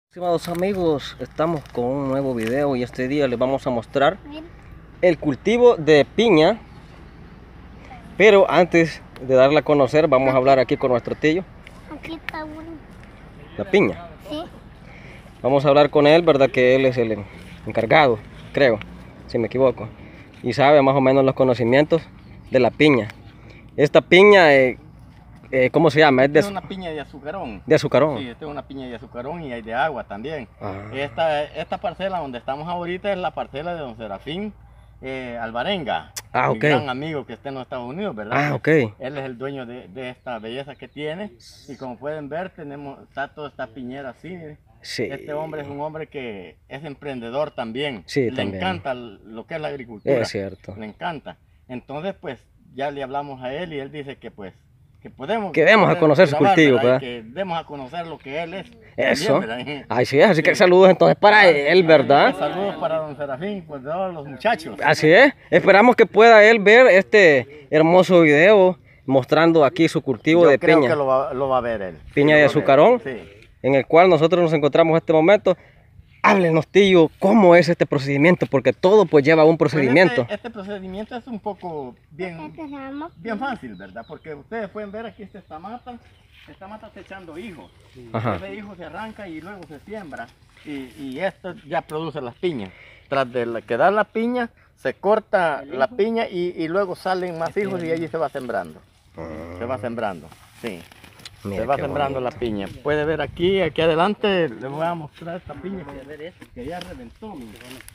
Estimados amigos, estamos con un nuevo video y este día les vamos a mostrar el cultivo de piña. Pero antes de darla a conocer, vamos a hablar aquí con nuestro tío. Aquí está uno. La piña. Sí. Vamos a hablar con él, verdad que él es el encargado, creo, si me equivoco. Y sabe más o menos los conocimientos de la piña. Esta piña, ¿cómo se llama? Es una piña de azucarón. De azucarón. Sí, esta es una piña de azucarón y hay de agua también. Ah. Esta parcela donde estamos ahorita es la parcela de don Serafín Alvarenga. Ah, Mi ok. gran amigo que está en los Estados Unidos, ¿verdad? Ah, ok. Él es el dueño de esta belleza que tiene. Y como pueden ver, está toda esta piñera así. Mire. Sí. Este hombre es un hombre que es emprendedor también. Sí, Le también. encanta lo que es la agricultura. Es cierto. Le encanta. Entonces, pues, ya le hablamos a él y él dice que pues que podemos Que demos a conocer su grabar, cultivo, ¿verdad? ¿verdad? Y que demos a conocer lo que él es. Eso. También, ¿verdad? Así es, así que saludos entonces para él, ¿verdad? Saludos para don Serafín, pues de todos los muchachos. Así es. Esperamos que pueda él ver este hermoso video mostrando aquí su cultivo Yo de creo piña. que lo va a ver él. Piña Sí, de lo va a ver. azucarón. Sí. En el cual nosotros nos encontramos en este momento. Háblenos, tío, cómo es este procedimiento, porque todo pues lleva un Pues procedimiento. este procedimiento es un poco bien fácil, ¿verdad? Porque ustedes pueden ver aquí esta mata está echando hijos. Ajá. Ese hijo se arranca y luego se siembra. Y esto ya produce las piñas. Tras de que da la piña, se corta la piña y luego salen más hijos y allí se va sembrando. Se va sembrando, sí. Mira Se va qué sembrando bonito. la piña. Puede ver aquí adelante, les voy a mostrar esta piña que ya reventó. Miren,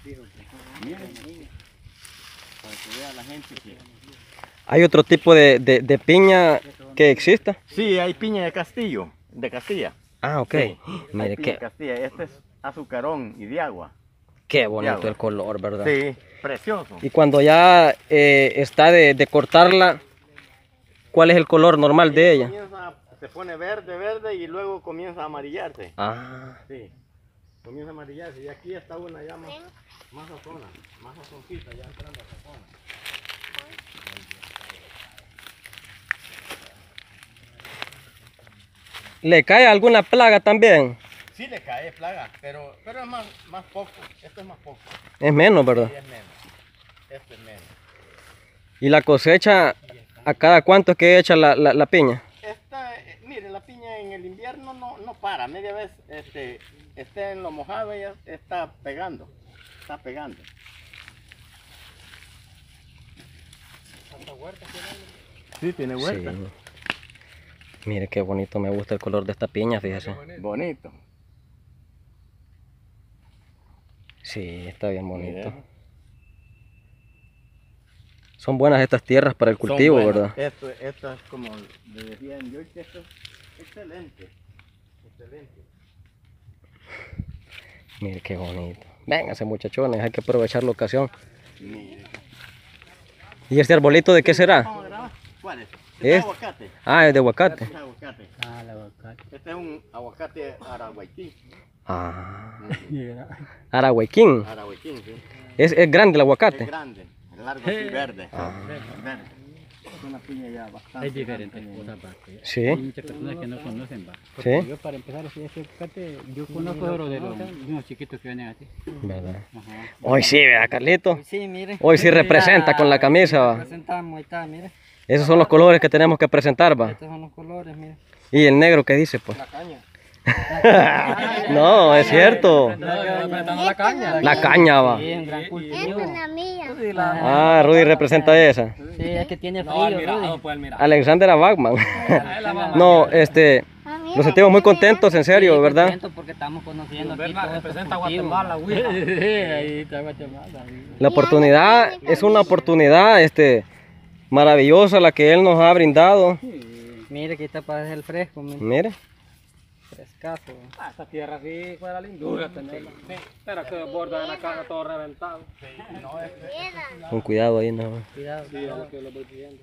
para que vea la gente que... ¿Hay otro tipo de piña que exista? Sí, hay piña de Castillo, de Castilla. Ah, ok. Sí, hay Mire piña de qué, Castilla. Este es azucarón y de agua. qué bonito agua. el color, ¿verdad? Sí, precioso. Y cuando ya está de cortarla, ¿cuál es el color normal de ella? Se pone verde y luego comienza a amarillarse. Ah, Sí, comienza a amarillarse. Y aquí está una ya más sazona, más sazoncita, ya entrando a sazona. ¿le cae alguna plaga también? Sí le cae plaga, pero es más poco. Esto es más poco. Es menos, ¿verdad? Sí, es menos. Esto es menos. ¿Y la cosecha, a cada cuánto es que echa la piña? Mire, la piña en el invierno no para. Media vez esté en lo mojado, ella está pegando. Está pegando. Sí, tiene huerta. Sí. Mire qué bonito, me gusta el color de esta piña, fíjese. Bonito. Sí, está bien bonito. Mire. Son buenas estas tierras para el Son cultivo, buenas. ¿verdad? Esto es como le decía en George, esto es excelente. Excelente. Mire qué bonito. Vénganse muchachones, hay que aprovechar la ocasión. Mire. ¿Y este arbolito de qué será? Vamos a grabar. ¿Cuál es? Es- Es aguacate. Ah, es de aguacate. Este es aguacate. Ah, el aguacate. Este es un aguacate arahuayquín. Ah, Mira. Arahuayquín. Arahuayquín, sí. Es grande el Es aguacate. grande, largo y verde. Ah. Verde. Es una piña ya bastante. Hay diferentes grande. cosas, va, que Sí. hay muchas personas que no conocen, va. Porque Sí. yo para empezar así ese aguacate, yo conozco solo de los unos chiquitos que vienen así. ¿Verdad? Ajá. Hoy sí, ¿verdad, Carlito? Sí, mire. Hoy sí representa con la camisa, va. Presentamos, ahí está, mire. Esos son los colores que tenemos que presentar, va. Estos son los colores, mire. Y el negro, ¿qué dice, pues? La caña. No, es cierto. La caña. La caña, va. Sí, un gran Esta cultivo. es la mía. Ah, Rudy representa esa. Sí, es que tiene frío, Rudy. Alexander Bachman. No, Mami, nos sentimos muy contentos, en serio, Sí, ¿verdad? contento porque estamos conociendo aquí todo representa Guatemala, Sí, ahí está Guatemala. La oportunidad es una oportunidad maravillosa la que él nos ha brindado. Mire que está para el fresco, mire. Mire, Frescazo. Esta tierra sí fuera lindura tenerla. Sí, pero que el borde de la casa todo reventado. con cuidado ahí, no. Cuidado. Sí, es lo que lo voy viendo.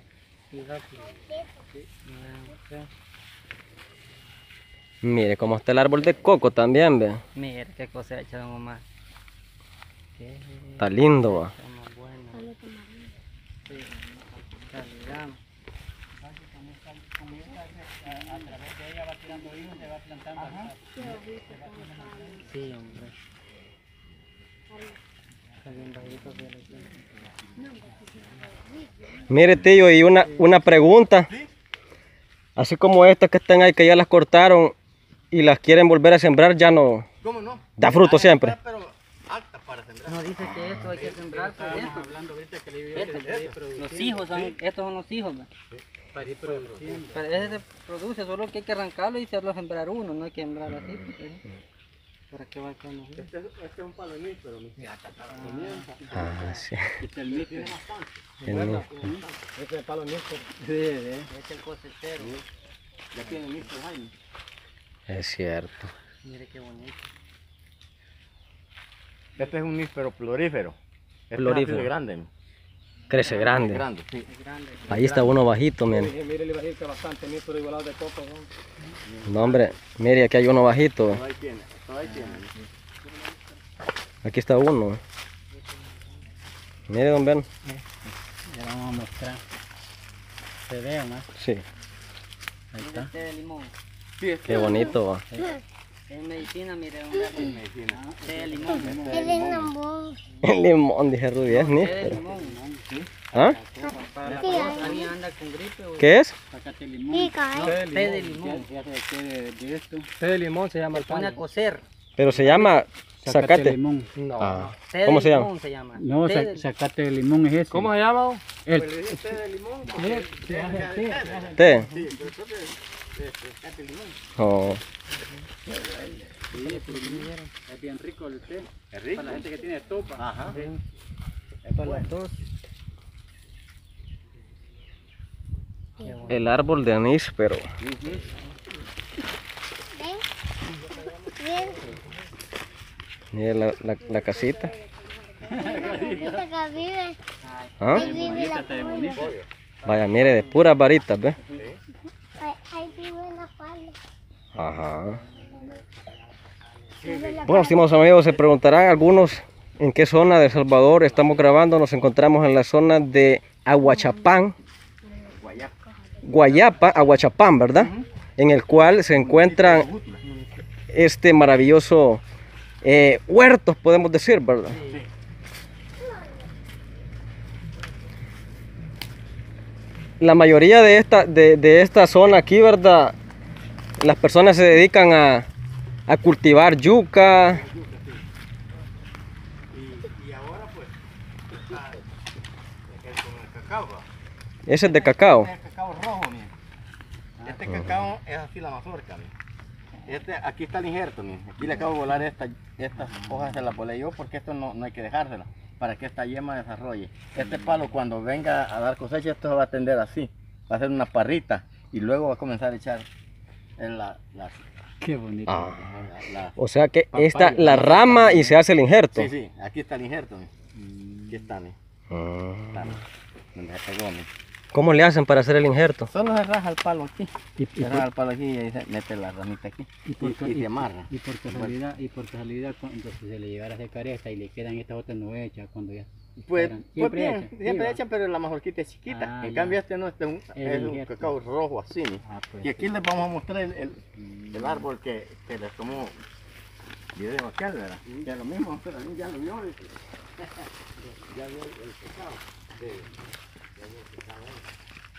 Mire cómo está el árbol de coco también, ve. Mire qué cosecha, don Omar. Qué Está lindo, va. cosa más buena. Sí, calidad. Sí, hombre. Está bien bajito, pero Mire, tío, y una pregunta. Así como estas que están ahí, que ya las cortaron y las quieren volver a sembrar, ya no ¿Cómo no? da fruto siempre. Pero alta para sembrar. no dice que esto hay que sembrar, pero esto. Hablando ahorita que le Los hijos son, estos son los hijos. ¿ve? Pero ese se produce, solo que hay que arrancarlo y hacerlo sembrar uno, no hay que sembrar así. ¿Para qué va con los hijos? Este es un palo de níspero. Ah, sí. Este es el níspero. Este es el palo níspero. Este es el cosechero. Ya tiene níspero, Jaime. Es cierto. Mire qué bonito. Este es un níspero florífero. Este Florífero. es así de grande. Crece grande. Grande, sí. Es grande. Ahí está uno bajito, miren. Mire, le bajita bastante níspero igualado de coco, ¿no? No, hombre, mire, aquí hay uno bajito. Todo ahí tiene, todo ahí tiene. Aquí está uno. Mire, don Ben. Ya vamos a mostrar. Se ve, ¿no? Sí, Ahí está. Té de limón. Sí, qué bonito va. Es medicina, mire, un gato. medicina. Té de limón. El enamoró. El limón, dije Rudy, es Té de níspero. limón. ¿Ah? Para la Sí, cosa, alguien anda con gripe o ¿Qué es? Sí, cae. té de limón. Té de limón se llama el Pone a palo. cocer. Pero se llama zacate. Limón. No. Ah, Té de ¿cómo se llama? limón se llama. No, Té de- sacate de limón es ese. ¿Cómo se llama? El, ¿Té? Oh, es bien rico el té. Es rico. Para la gente que tiene estopa. Ajá. Es para los dos. el árbol de anís, pero Ven. Ven. mire la casita. Esta que vive. ¿Ah? Ahí vive la pula. Vaya, mire, de puras varitas, ¿ve? Ahí vive la pala. Ajá. Vive la Bueno, estimados amigos, se preguntarán algunos en qué zona de El Salvador estamos grabando. Nos encontramos en la zona de Aguachapán, Guayapa, Aguachapán, ¿verdad? En el cual se encuentran este maravilloso huertos, podemos decir, ¿verdad? La mayoría de esta zona aquí, ¿verdad? Las personas se dedican a cultivar yuca. Y ahora pues está con el cacao. ¿va? Ese es de cacao. Este es el cacao rojo, miren. Este cacao es así la mazorca, miren. Aquí está el injerto, miren. Aquí le acabo de volar estas hojas, se las volé yo porque esto no hay que dejárselas para que esta yema desarrolle. Este palo cuando venga a dar cosecha, esto se va a tender así. Va a ser una parrita y luego va a comenzar a echar las Qué bonito. Ah, la- o sea que esta la rama y se hace el injerto. Sí, sí, aquí está el injerto, miren. Aquí está, miren. Ah. Está, miren. Donde se pegó, miren. ¿Cómo le hacen para hacer el injerto? Solo se raja el palo aquí. Y Se raja el palo aquí y ahí se mete la ramita aquí. Y se amarra. Y por casualidad, cuando se le llegara a secar esta y le quedan estas otras no hechas, cuando ya Pues, esperan. pues bien, echan, siempre sí, echan, pero la mazorquita es chiquita. Ah, En ya. cambio este no, este es un injerto. cacao rojo así. ¿no? Ah, pues. Y aquí les vamos a mostrar el árbol que les tomó video aquel, ¿verdad? Que lo mismo, pero a mí ya lo vio. Dice. Ya vio el cacao. Sí, ya vio el cacao ahí.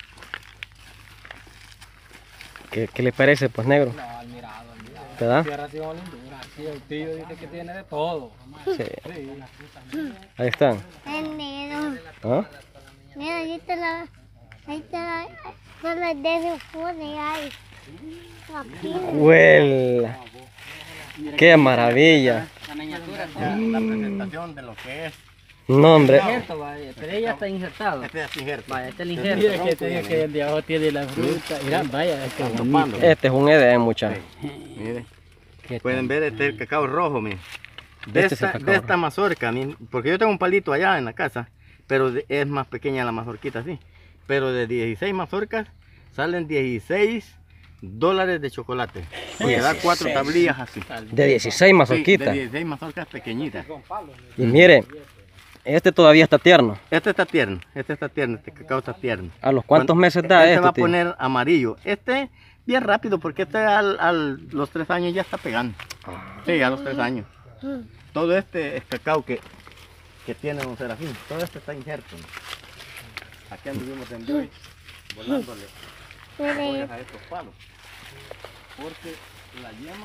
¿Qué le parece, pues, negro? No, admirado. ¿Verdad? Tierra ha sido lindura. Sí, el tío dice que tiene de todo. Sí. Sí. Ahí están. El negro. ¿Ah? Mira, ahí está la. Ahí está la de su pone ahí. Aquí. ¡Huela! ¡Qué maravilla! La miniatura Ya, son la presentación de lo que es. No, hombre. injerto, vaya, pero ella está injertado. Este es injerto. Vaya, este es el Mira injerto. que te digo que el de abajo tiene la fruta. Mira, vaya, qué bonito. Topando. Este es un edén, muchachos. Mire. Qué Pueden ver este es el cacao rojo, miren. De Este es el esta, cacao de esta mazorca, miren, porque yo tengo un palito allá en la casa, pero es más pequeña la mazorquita así. Pero de 16 mazorcas salen $16 de chocolate. Porque da 4 tablillas así. De 16 Sí, mazorquitas. de 16 mazorcas pequeñitas. Y mire, Este todavía está tierno. Este está tierno, este cacao está tierno. ¿A los cuántos meses da este? este, va a tío? poner amarillo. Este bien rápido porque este los 3 años ya está pegando. Sí, a los 3 años. Todo este es cacao que tiene don Serafín. Todo este está injerto. Aquí anduvimos en Joy volándole pollas a estos palos. Porque la yema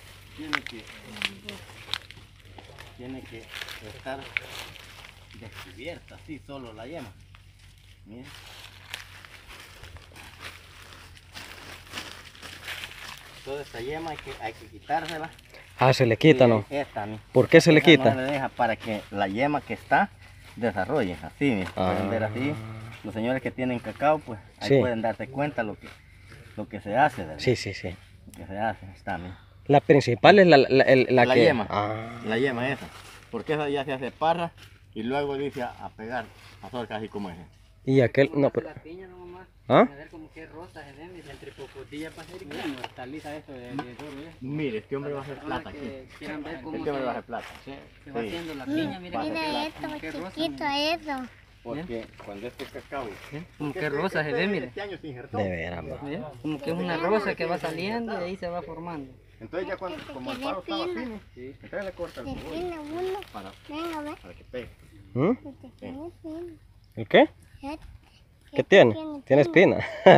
tiene que estar descubierta, así solo la yema. Miren. Toda esta yema hay que quitársela. Ah, se le quita, ¿no? Esta, ¿no? ¿Por qué se le Esa quita? No le deja para que la yema que está desarrolle, así, miren, pueden ver así. Los señores que tienen cacao, pues ahí Sí. pueden darse cuenta lo que se hace, ¿verdad? Sí, sí, sí. Lo que se hace, está, miren. La principal es la La que... yema. Ah. La yema esa, porque esa ya se hace parra y luego dice a pegar, a hacer casi como ese. Y aquel... No, pero... La piña no, mamá. ¿Ah? A ver como que rosa se ve, mira. Entre popotillas para hacer grano, está lisa eso de oro, ¿eh? Mire, este hombre va a hacer plata aquí. Que quieran ver cómo Este hombre va a hacer plata. se va haciendo la piña, mira. Mira esto, como que rosa, chiquito mira. eso. Porque cuando este cacao... Como que rosa se ve, mira. Este año se injertó. De veras, va. ¿Ve? Como que es una rosa que va saliendo y ahí se va formando. Entonces ya cuando, como el palo estaba fino, entonces le corta el Se cebolla tiene uno. para Venga, a ver. que pegue. ¿Mm? Se tiene fino. ¿El qué? Este ¿Qué tiene? Tiene espina.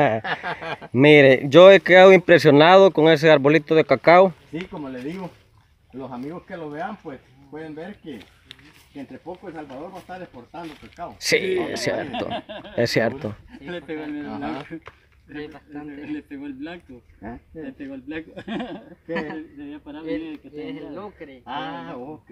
Mire, yo he quedado impresionado con ese arbolito de cacao. Sí, como le digo, los amigos que lo vean, pues pueden ver que entre poco El Salvador va a estar exportando cacao. Sí, es cierto. Es cierto. Le pegó el Ajá. blanco. Sí, bastante. Le pegó el blanco. ¿Eh? Le pegó el blanco. ¿Qué? Se había parado bien que Es el está locre. Ah, ok.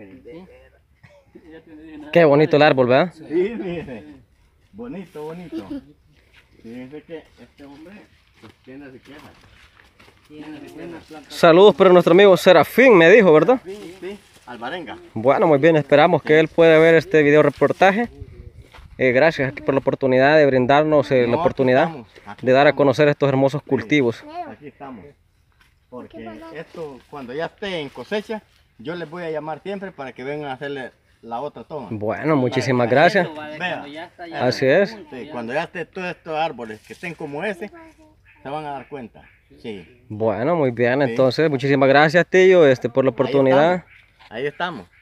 Ya te dije nada. Qué bonito el árbol, ¿verdad? Sí, fíjese. Bonito, bonito. Fíjese que este hombre pues, tiene riqueza. Tiene buenas plantas. Saludos para nuestro amigo Serafín, me dijo, ¿verdad? Sí, sí, albarenga. Bueno, muy bien, esperamos que él pueda ver este video reportaje. Gracias aquí por la oportunidad de brindarnos la No, oportunidad aquí de dar a estamos. conocer estos hermosos cultivos. Aquí estamos. Porque esto, cuando ya esté en cosecha, yo les voy a llamar siempre para que vengan a hacerle la otra toma. Bueno, muchísimas gracias. Esto va de Vea. cuando ya está ya Así es. Sí, cuando ya esté todos estos árboles que estén como ese, se van a dar cuenta. Sí. Bueno, muy bien, entonces muchísimas gracias, tío, por la oportunidad. Ahí estamos.